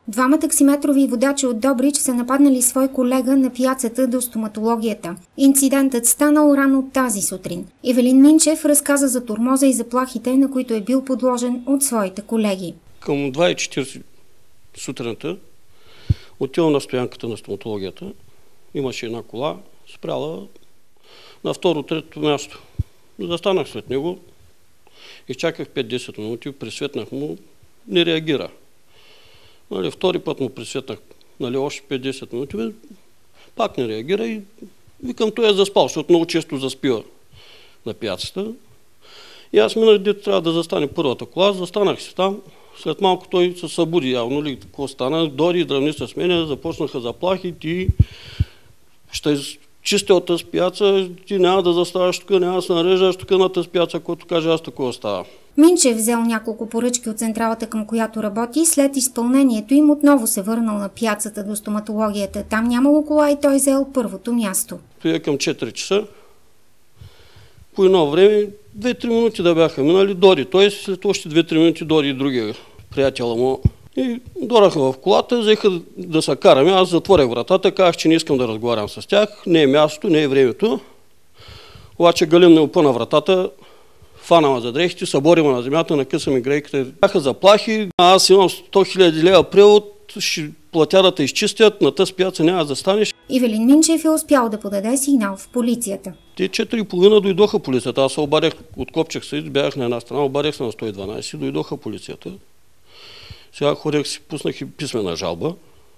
Двама таксиметрови водачи от Добрич са нападнали свой колега на пияцата до стоматологията. Инцидентът станал рано тази сутрин. Ивелин Минчев разказа за тормоза и заплахите, на които е бил подложен от своите колеги. Към 2:40 сутринта отивам на стоянката на стоматологията. Имаше една кола, спряла на второ-трето място. Застанах след него, изчаках 5-10 минути, присветнах му, не реагира. Втори път му присветнах, още 5-10 минути, пак не реагира и викам, той е заспал, защото много често заспива на пияцата. И аз минах, дето трябва да застане първата кола, застанах си там, след малко той се събуди явно, ли какво стана, дори и дръвни с мене, започнаха заплахи, ти ще чисти от тази пияца, ти няма да заставаш тук, няма да се нареждаш тук на тази пияца, който каже, аз такова става. Минчев взел няколко поръчки от централата, към която работи, и след изпълнението им отново се върнал на пияцата до стоматологията. Там нямало кола и той взел първото място. Той е към 4 часа. По едно време, 2-3 минути да бяха минали, дори той, след още 2-3 минути дори и другия приятел му. И дораха в колата, взеха да се караме, аз затворях вратата, казах, че не искам да разговарям с тях, не е мястото, не е времето. Обаче Галин не опъна вратата, фана ме за дрехите, събори ме на земята, накъса ми грейката. Бяха заплахи, аз имам 100 000 лева превод, ще платя да те изчистят, на тази пияца няма да станеш. Ивелин Минчев е успял да подаде сигнал в полицията. Те 4:30 дойдоха полицията, аз се обадях, откопчах се, бях на една страна, обадях се на 112, дойдоха полицията. Сега ходех си, пуснах и писмена жалба.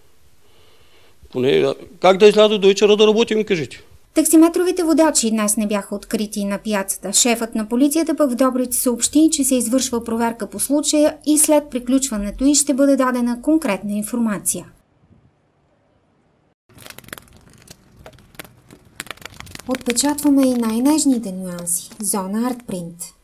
Поне, как да изляза до вечера да работим, ми кажете? Таксиметровите водачи днес не бяха открити на пияцата. Шефът на полицията пък в Добрич съобщи, че се извършва проверка по случая и след приключването й ще бъде дадена конкретна информация. Отпечатваме и най-нежните нюанси. Зона Артпринт.